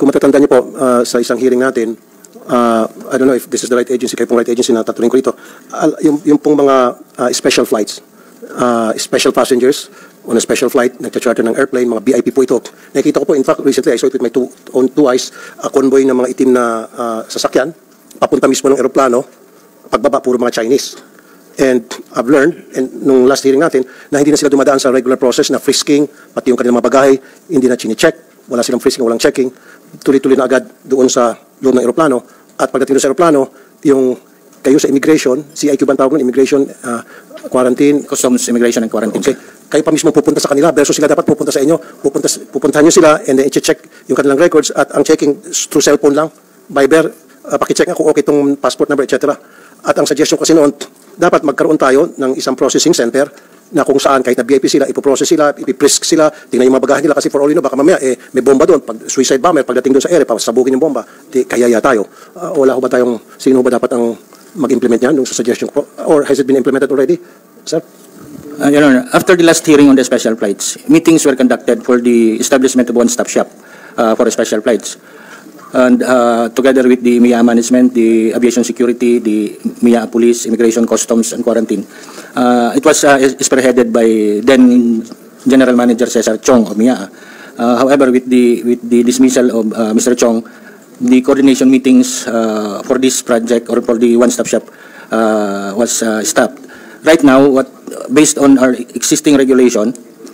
kung matatanda niyo po sa isang hearing natin, I don't know if this is the right agency, kayo pong right agency na tatuloy ko ito, yung pong mga special flights, special passengers on a special flight, nagcha-charter ng airplane, mga VIP po ito. Nakikita ko po, in fact, recently, I saw it with my own two eyes, a convoy ng mga itim na sasakyan, papunta mismo ng aeroplano, pagbaba, puro mga Chinese. And I've learned, and nung last hearing natin, na hindi na sila dumadaan sa regular process na frisking, pati yung kanilang mga bagahe, hindi na chine-check, wala silang frisking, walang checking, tuloy-tuloy na agad doon sa loob ng aeroplano. At pagdating doon sa aeroplano, yung kayo sa immigration, CIQ ba ang tawag ng immigration, quarantine? Customs, immigration and quarantine. Okay. Kayo pa mismo pupunta sa kanila versus sila dapat pupunta sa inyo. Pupuntahan nyo sila and then i-check yung kanilang records at ang checking through cellphone lang. Viber, pakicheck nga kung okay itong passport number, etc. At ang suggestion kasi noon, dapat magkaroon tayo ng isang processing center na kung saan kahit na VIP sila, ipoprocess sila, ipiprisk sila, tingnan yung mga bagahe nila kasi for all you know, baka mamaya may bomba doon. Pag suicide bomber, pagdating doon sa area, pasabugin yung bomba, kayaya tayo. Wala ho ba tayong, sino ho ba dapat ang mag-implement yan nung sa suggestion ko? Or has it been implemented already, sir? Your Honor, after the last hearing on the special flights, meetings were conducted for the establishment of one-stop shop for special flights. And together with the MIA management, the aviation security, the MIA police, immigration, customs, and quarantine. It was spearheaded by then General Manager Cesar Chong of MIA. However, with the dismissal of Mr. Chong, the coordination meetings for this project or for the one-stop shop was stopped. Right now, based on our existing regulation,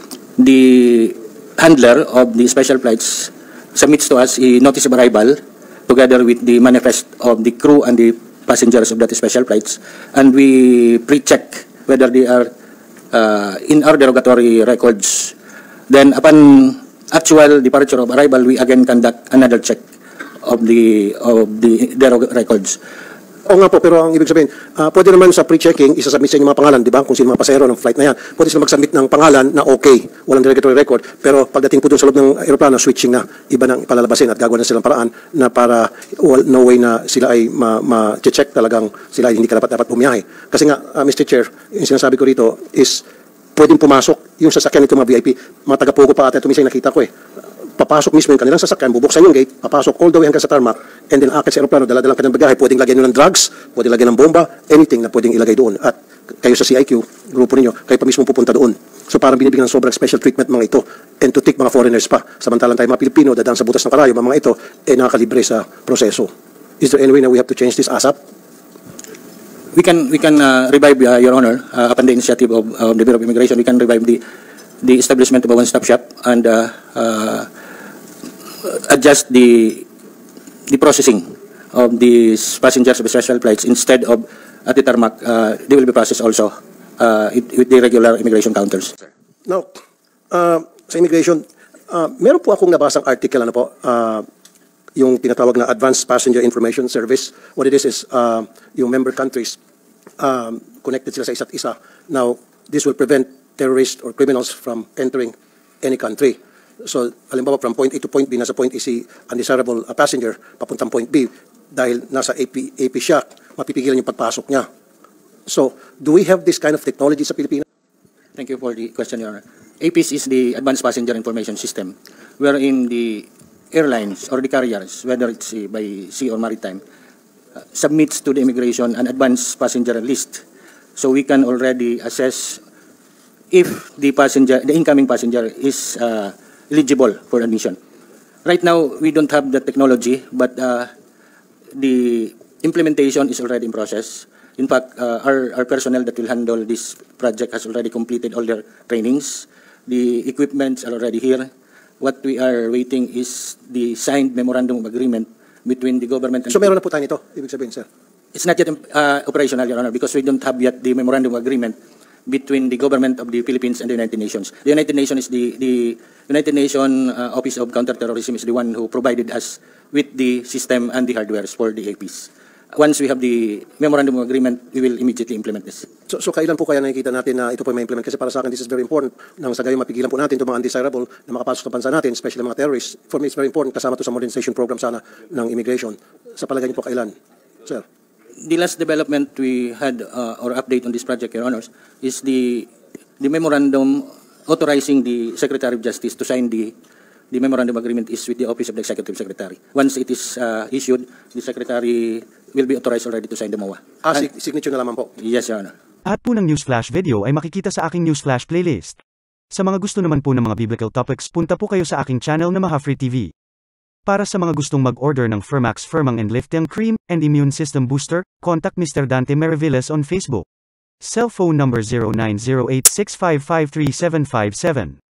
the handler of the special flights submits to us a notice of arrival together with the manifest of the crew and the passengers of that special flights, and we pre-check whether they are in our derogatory records. Then upon actual departure of arrival, we again conduct another check of the records. Oo nga po, pero ang ibig sabihin, pwede naman sa pre-checking, isasubmit sa inyo mga pangalan, di ba? Kung sino mga pasahero ng flight na yan, pwede sila mag-submit ng pangalan na okay, walang derogatory record, pero pagdating po doon sa loob ng aeroplano, switching na, iba nang ipalalabasin at gagawin na silang paraan na para no way na sila ay ma-check talagang sila ay hindi dapat bumiyahe. Kasi nga, Mr. Chair, yung sinasabi ko rito is, pwedeng pumasok yung sasakyan nito mga VIP, mga taga-Pogo pa ata ito minsan nakita ko papasok mismo yung kanilang sasakyan, bubuksan yung gate, papasok all the way hanggang sa tarmac, and then akit sa aeroplano, dala-dalang kanilang bagahe, pwedeng lagyan nyo ng drugs, pwedeng lagyan ng bomba, anything na pwedeng ilagay doon. At kayo sa CIQ, grupo ninyo, kayo pa mismo pupunta doon. So parang binibigyan ng sobrang special treatment mga ito, and to take mga foreigners pa. Samantalang tayo mga Pilipino, dadaan sa butas ng karayo, mga ito, nakakalibre sa proseso. Is there any way na we have to change this ASAP? We can revive, Your Honor, upon the initiative of the Bureau of Immigration, we can revive the establishment of a one-stop shop and adjust the processing of these passengers of special flights. Instead of at the tarmac, they will be processed also with the regular immigration counters. Now, sa immigration, meron po akong nabasang article, yung tinatawag na Advanced Passenger Information Service. What it is yung member countries connected sila sa isa't isa. Now, this will prevent terrorists or criminals from entering any country. So, halimbawa, from point A to point B, nasa point A si undesirable passenger, papuntang point B, dahil nasa AP siya, mapipigilan yung pagpasok niya. So, do we have this kind of technology sa Pilipinas? Thank you for the question, Your Honor. APIS is the Advanced Passenger Information System, wherein the airlines or the carriers, whether it's by sea or maritime, submits to the immigration an advanced passenger list. So we can already assess if the incoming passenger is eligible for admission. Right now, we don't have the technology, but the implementation is already in process. In fact, our personnel that will handle this project has already completed all their trainings. The equipments are already here. What we are waiting is the signed memorandum of agreement between the government and... So meron na po tayo nito, ibig sabihin, sir? It's not yet operational, Your Honor, because we don't have yet the memorandum of agreement between the government of the Philippines and the United Nations. The United Nations is the United Nations Office of Counterterrorism is the one who provided us with the system and the hardwares for the APs. Once we have the memorandum of agreement, we will immediately implement this. So kailan po kaya nakikita natin na ito po may implement? Kasi para sa akin, this is very important. Nang sa gayon, mapigilan po natin itong mga undesirable na makapasok sa bansa natin, especially mga terrorists. For me, it's very important. Kasama ito sa modernization program sana ng immigration. Sa palagay niyo po kailan, sir? The last development we had or update on this project, Your Honors, is the memorandum authorizing the Secretary of Justice to sign the The memorandum agreement is with the Office of the Executive Secretary. Once it is issued, the Secretary will be authorized already to sign the MOA. Signature na lamang po. Yes, Your Honor. Lahat po ng Newsflash video ay makikita sa aking Newsflash playlist. Sa mga gusto naman po ng mga biblical topics, punta po kayo sa aking channel na Maha Free TV. Para sa mga gustong mag-order ng Fermax Firmang and Lifting Cream and Immune System Booster, contact Mr. Dante Maravillas on Facebook. Cell phone number 0908-6553757.